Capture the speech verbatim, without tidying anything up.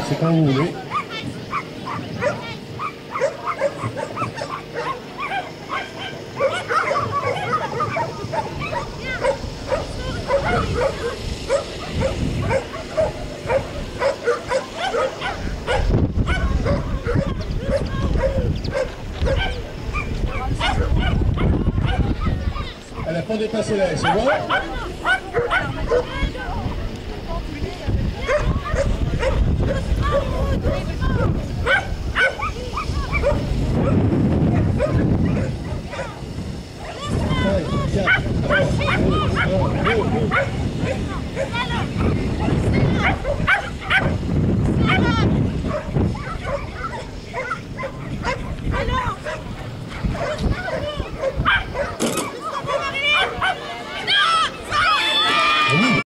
C'est quand vous voulez. À la fin des passerelles, c'est bon?